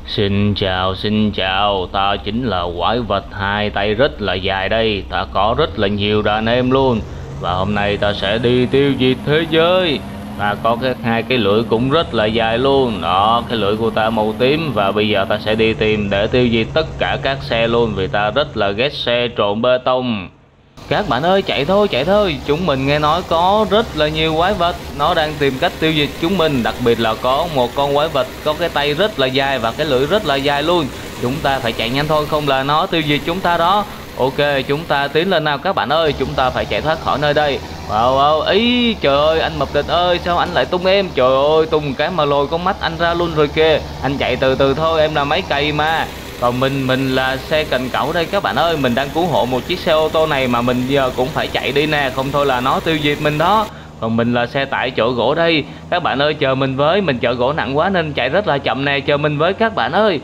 Xin chào, ta chính là quái vật hai tay rất là dài đây, ta có rất là nhiều đàn em luôn. Và hôm nay ta sẽ đi tiêu diệt thế giới. Ta có hai cái lưỡi cũng rất là dài luôn. Đó, cái lưỡi của ta màu tím. Và bây giờ ta sẽ đi tìm để tiêu diệt tất cả các xe luôn, vì ta rất là ghét xe trộn bê tông. Các bạn ơi, chạy thôi, chúng mình nghe nói có rất là nhiều quái vật, nó đang tìm cách tiêu diệt chúng mình. Đặc biệt là có một con quái vật có cái tay rất là dài và cái lưỡi rất là dài luôn. Chúng ta phải chạy nhanh thôi, không là nó tiêu diệt chúng ta đó. Ok, chúng ta tiến lên nào các bạn ơi, chúng ta phải chạy thoát khỏi nơi đây. Ý, trời ơi, anh Mập Địch ơi, sao anh lại tung em? Trời ơi, tung cái mà lồi con mắt anh ra luôn rồi kìa. Anh chạy từ từ thôi, em là máy cày mà. Còn mình là xe cành cẩu đây các bạn ơi, mình đang cứu hộ một chiếc xe ô tô này mà mình giờ cũng phải chạy đi nè, không thôi là nó tiêu diệt mình đó. Còn mình là xe tải chở gỗ đây, các bạn ơi chờ mình với, mình chở gỗ nặng quá nên chạy rất là chậm nè, chờ mình với các bạn ơi.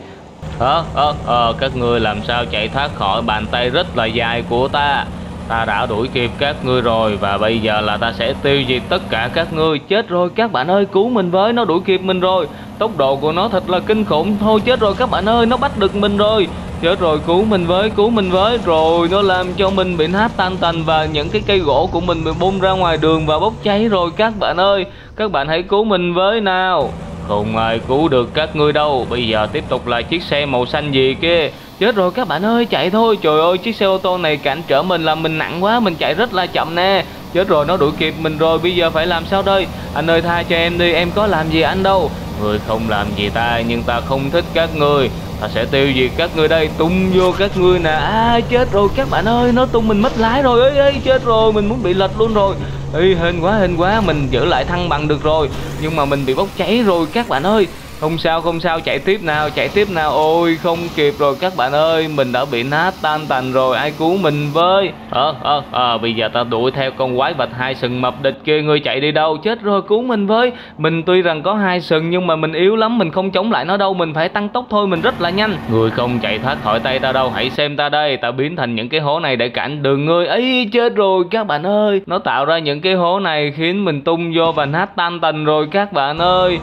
Các ngươi làm sao chạy thoát khỏi bàn tay rất là dài của ta? Ta đã đuổi kịp các ngươi rồi và bây giờ là ta sẽ tiêu diệt tất cả các ngươi. Chết rồi các bạn ơi, cứu mình với, nó đuổi kịp mình rồi. Tốc độ của nó thật là kinh khủng. Thôi chết rồi các bạn ơi, nó bắt được mình rồi. Chết rồi, cứu mình với. Rồi nó làm cho mình bị nát tan tành và những cái cây gỗ của mình bị bung ra ngoài đường và bốc cháy rồi các bạn ơi. Các bạn hãy cứu mình với nào. Không ai cứu được các ngươi đâu. Bây giờ tiếp tục là chiếc xe màu xanh gì kia. Chết rồi các bạn ơi, chạy thôi. Trời ơi, chiếc xe ô tô này cản trở mình làm mình nặng quá, mình chạy rất là chậm nè. Chết rồi, nó đuổi kịp mình rồi, bây giờ phải làm sao đây? Anh ơi tha cho em đi, em có làm gì anh đâu. Người không làm gì ta, nhưng ta không thích các ngươi. Ta sẽ tiêu diệt các ngươi đây, tung vô các ngươi nè. Chết rồi các bạn ơi, nó tung mình mất lái rồi. Chết rồi, mình muốn bị lật luôn rồi. Hên quá, mình giữ lại thăng bằng được rồi. Nhưng mà mình bị bốc cháy rồi các bạn ơi. Không sao, chạy tiếp nào. Ôi không kịp rồi các bạn ơi, mình đã bị nát tan tành rồi, ai cứu mình với. Bây giờ ta đuổi theo con quái vật hai sừng Mập Địch kia, ngươi chạy đi đâu? Chết rồi, cứu mình với. Mình tuy rằng có hai sừng nhưng mà mình yếu lắm, mình không chống lại nó đâu, mình phải tăng tốc thôi, mình rất là nhanh. Ngươi không chạy thoát khỏi tay ta đâu, hãy xem ta đây, ta biến thành những cái hố này để cản đường ngươi. Chết rồi các bạn ơi, nó tạo ra những cái hố này khiến mình tung vô và nát tan tành rồi các bạn ơi.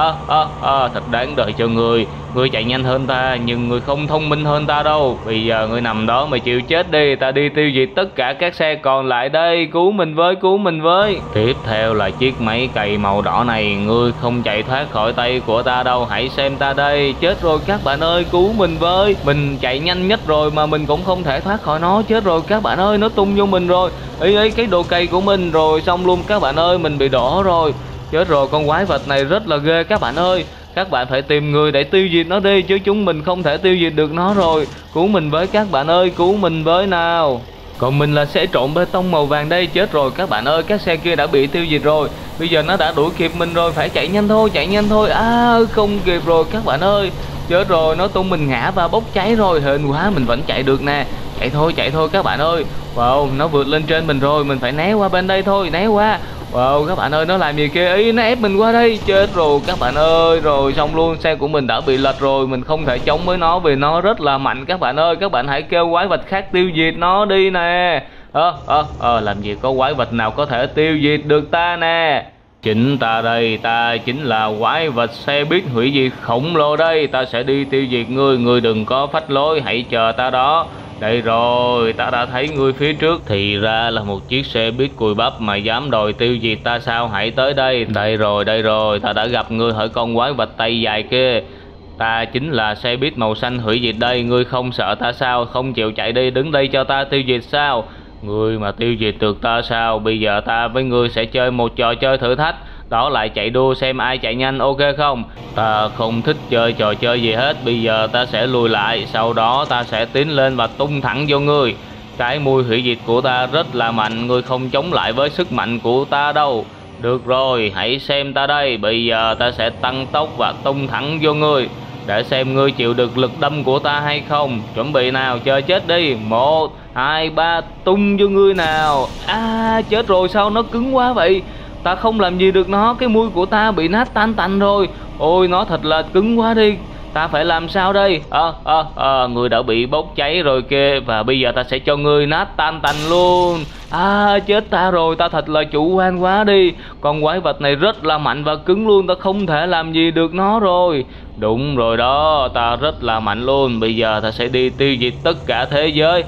Thật đáng đời cho ngươi. Ngươi chạy nhanh hơn ta nhưng ngươi không thông minh hơn ta đâu. Bây giờ ngươi nằm đó mà chịu chết đi, ta đi tiêu diệt tất cả các xe còn lại đây. Cứu mình với. Tiếp theo là chiếc máy cày màu đỏ này, ngươi không chạy thoát khỏi tay của ta đâu, hãy xem ta đây. Chết rồi các bạn ơi, cứu mình với. Mình chạy nhanh nhất rồi mà mình cũng không thể thoát khỏi nó. Chết rồi các bạn ơi, nó tung vô mình rồi. Cái đồ cày của mình rồi, xong luôn các bạn ơi, mình bị đổ rồi. Chết rồi, con quái vật này rất là ghê các bạn ơi. Các bạn phải tìm người để tiêu diệt nó đi, chứ chúng mình không thể tiêu diệt được nó rồi. Cứu mình với các bạn ơi, cứu mình với nào. Còn mình là xe trộn bê tông màu vàng đây. Chết rồi các bạn ơi, các xe kia đã bị tiêu diệt rồi. Bây giờ nó đã đuổi kịp mình rồi, phải chạy nhanh thôi. Không kịp rồi các bạn ơi. Chết rồi, nó tung mình ngã và bốc cháy rồi. Hên quá, mình vẫn chạy được nè. Chạy thôi các bạn ơi. Wow, nó vượt lên trên mình rồi, mình phải né qua bên đây thôi, né qua. Wow, các bạn ơi, nó làm gì kia? Nó ép mình qua đây. Chết rồi các bạn ơi. Rồi xong luôn, xe của mình đã bị lật rồi, mình không thể chống với nó vì nó rất là mạnh các bạn ơi. Các bạn hãy kêu quái vật khác tiêu diệt nó đi nè. Làm gì có quái vật nào có thể tiêu diệt được ta nè. Chính ta đây, ta chính là quái vật xe buýt hủy diệt khổng lồ đây. Ta sẽ đi tiêu diệt ngươi, ngươi đừng có phách lối, hãy chờ ta đó. Đây rồi, ta đã thấy ngươi phía trước. Thì ra là một chiếc xe buýt cùi bắp mà dám đòi tiêu diệt ta sao? Hãy tới đây. Đây rồi, ta đã gặp ngươi ở con quái vật tay dài kia. Ta chính là xe buýt màu xanh hủy diệt đây. Ngươi không sợ ta sao? Không chịu chạy đi, đứng đây cho ta tiêu diệt sao? Ngươi mà tiêu diệt được ta sao? Bây giờ ta với ngươi sẽ chơi một trò chơi thử thách. Đó là chạy đua xem ai chạy nhanh, ok không? Ta không thích chơi trò chơi gì hết. Bây giờ ta sẽ lùi lại, sau đó ta sẽ tiến lên và tung thẳng vô ngươi. Cái mùi hủy diệt của ta rất là mạnh, ngươi không chống lại với sức mạnh của ta đâu. Được rồi, hãy xem ta đây. Bây giờ ta sẽ tăng tốc và tung thẳng vô ngươi, để xem ngươi chịu được lực đâm của ta hay không. Chuẩn bị nào, chơi chết đi. 1, 2, 3, tung vô ngươi nào. Chết rồi, sao nó cứng quá vậy? Ta không làm gì được nó, cái mui của ta bị nát tan tành rồi. Ôi nó thật là cứng quá đi. Ta phải làm sao đây? Ngươi đã bị bốc cháy rồi kia. Và bây giờ ta sẽ cho ngươi nát tan tành luôn. Chết ta rồi, ta thật là chủ quan quá đi. Con quái vật này rất là mạnh và cứng luôn, ta không thể làm gì được nó rồi. Đúng rồi đó, ta rất là mạnh luôn. Bây giờ ta sẽ đi tiêu diệt tất cả thế giới.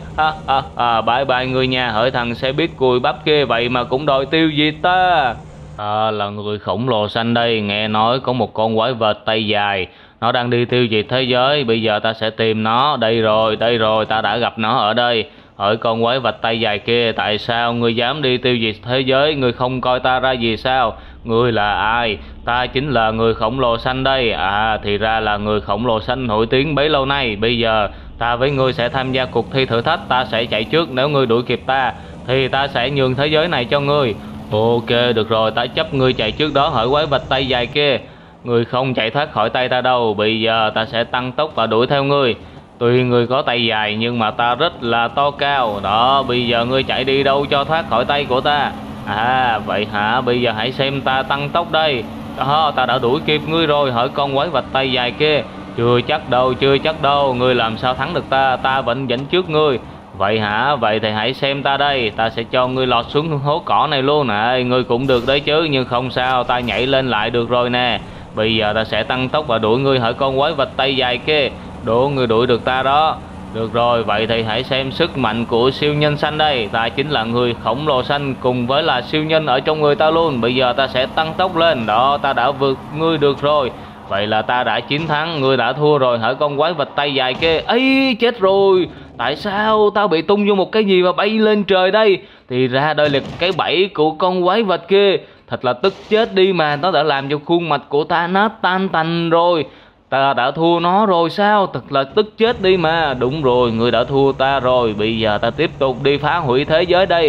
Bye bye người nhà, hỡi thằng xe buýt cùi bắp kia, vậy mà cũng đòi tiêu diệt ta. Ta là người khổng lồ xanh đây, nghe nói có một con quái vật tay dài, nó đang đi tiêu diệt thế giới. Bây giờ ta sẽ tìm nó. Đây rồi, ta đã gặp nó ở đây. Hỡi con quái vật tay dài kia, tại sao ngươi dám đi tiêu diệt thế giới? Ngươi không coi ta ra gì sao? Ngươi là ai? Ta chính là người khổng lồ xanh đây. Thì ra là người khổng lồ xanh nổi tiếng bấy lâu nay. Bây giờ ta với ngươi sẽ tham gia cuộc thi thử thách. Ta sẽ chạy trước, nếu ngươi đuổi kịp ta thì ta sẽ nhường thế giới này cho ngươi. Ok, được rồi, ta chấp ngươi chạy trước đó, hỡi quái vật tay dài kia. Ngươi không chạy thoát khỏi tay ta đâu. Bây giờ ta sẽ tăng tốc và đuổi theo ngươi. Tuy ngươi có tay dài nhưng mà ta rất là to cao. Đó, bây giờ ngươi chạy đi đâu cho thoát khỏi tay của ta? Vậy hả? Bây giờ hãy xem ta tăng tốc đây. Đó, ta đã đuổi kịp ngươi rồi, hỡi con quái vật tay dài kia. Chưa chắc đâu, ngươi làm sao thắng được ta? Ta vẫn dẫn trước ngươi. Vậy hả? Vậy thì hãy xem ta đây. Ta sẽ cho ngươi lọt xuống hố cỏ này luôn. Ngươi cũng được đấy chứ, nhưng không sao, ta nhảy lên lại được rồi nè. Bây giờ ta sẽ tăng tốc và đuổi ngươi, hỡi con quái vật tay dài kia. Đố ngươi đuổi được ta đó. Được rồi, vậy thì hãy xem sức mạnh của siêu nhân xanh đây. Ta chính là người khổng lồ xanh cùng với là siêu nhân ở trong người ta luôn. Bây giờ ta sẽ tăng tốc lên. Đó, ta đã vượt ngươi được rồi. Vậy là ta đã chiến thắng, ngươi đã thua rồi, hỡi con quái vật tay dài kia. Ấy, chết rồi. Tại sao tao bị tung vô một cái gì mà bay lên trời đây? Thì ra đây là cái bẫy của con quái vật kia. Thật là tức chết đi mà, nó đã làm cho khuôn mặt của ta nát tan tành rồi. Ta đã thua nó rồi sao? Thật là tức chết đi mà. Đúng rồi, ngươi đã thua ta rồi. Bây giờ ta tiếp tục đi phá hủy thế giới đây.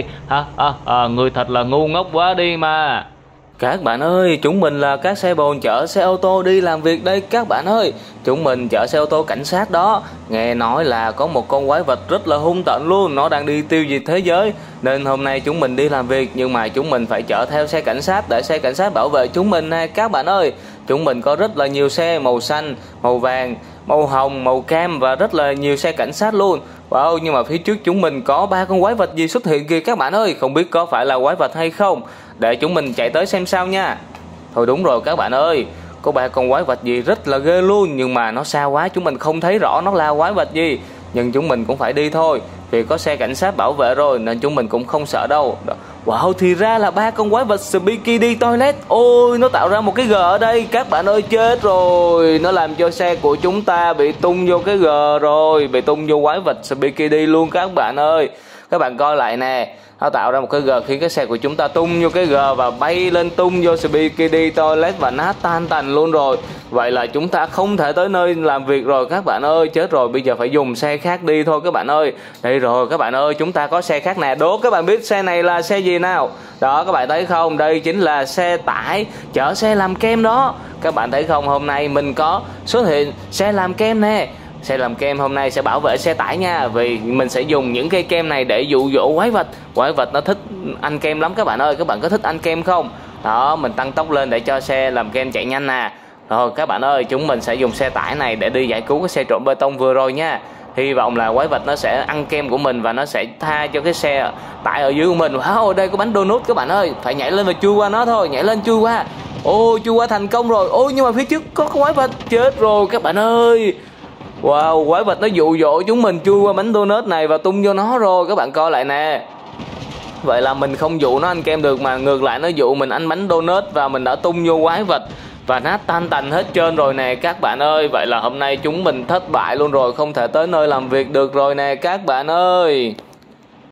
Ngươi thật là ngu ngốc quá đi mà. Các bạn ơi, chúng mình là các xe bồn chở xe ô tô đi làm việc đây các bạn ơi. Chúng mình chở xe ô tô cảnh sát đó. Nghe nói là có một con quái vật rất là hung tợn luôn, nó đang đi tiêu diệt thế giới. Nên hôm nay chúng mình đi làm việc, nhưng mà chúng mình phải chở theo xe cảnh sát để xe cảnh sát bảo vệ chúng mình nè các bạn ơi. Chúng mình có rất là nhiều xe màu xanh, màu vàng, màu hồng, màu cam và rất là nhiều xe cảnh sát luôn. Wow, nhưng mà phía trước chúng mình có 3 con quái vật gì xuất hiện kìa các bạn ơi. Không biết có phải là quái vật hay không, để chúng mình chạy tới xem sao nha. Thôi đúng rồi các bạn ơi, có 3 con quái vật gì rất là ghê luôn, nhưng mà nó xa quá, chúng mình không thấy rõ nó là quái vật gì. Nhưng chúng mình cũng phải đi thôi, vì có xe cảnh sát bảo vệ rồi nên chúng mình cũng không sợ đâu. Wow, thì ra là 3 con quái vật Speakeasy Toilet. Ôi, nó tạo ra một cái G ở đây các bạn ơi, chết rồi. Nó làm cho xe của chúng ta bị tung vô cái G rồi, bị tung vô quái vật Speakeasy luôn các bạn ơi. Các bạn coi lại nè, nó tạo ra một cái G khiến cái xe của chúng ta tung vô cái G và bay lên tung vô Speakeasy Toilet và nát tan tành luôn rồi. Vậy là chúng ta không thể tới nơi làm việc rồi các bạn ơi. Chết rồi, bây giờ phải dùng xe khác đi thôi các bạn ơi. Đây rồi các bạn ơi, chúng ta có xe khác nè. Đố các bạn biết xe này là xe gì nào? Đó, các bạn thấy không? Đây chính là xe tải chở xe làm kem đó. Các bạn thấy không? Hôm nay mình có xuất hiện xe làm kem nè. Xe làm kem hôm nay sẽ bảo vệ xe tải nha. Vì mình sẽ dùng những cây kem này để dụ dỗ quái vật. Quái vật nó thích ăn kem lắm các bạn ơi. Các bạn có thích ăn kem không? Đó, mình tăng tốc lên để cho xe làm kem chạy nhanh nè. Rồi các bạn ơi, chúng mình sẽ dùng xe tải này để đi giải cứu cái xe trộn bê tông vừa rồi nha. Hy vọng là quái vật nó sẽ ăn kem của mình và nó sẽ tha cho cái xe tải ở dưới của mình. Wow, đây có bánh donut các bạn ơi. Phải nhảy lên và chui qua nó thôi, nhảy lên chui qua. Ôi, chui qua thành công rồi. Ôi, nhưng mà phía trước có quái vật. Chết rồi các bạn ơi. Wow, quái vật nó dụ dỗ chúng mình chui qua bánh donut này và tung vô nó rồi. Các bạn coi lại nè. Vậy là mình không dụ nó ăn kem được, mà ngược lại nó dụ mình ăn bánh donut và mình đã tung vô quái vật và nát tan tành hết trơn rồi nè các bạn ơi. Vậy là hôm nay chúng mình thất bại luôn rồi, không thể tới nơi làm việc được rồi nè các bạn ơi.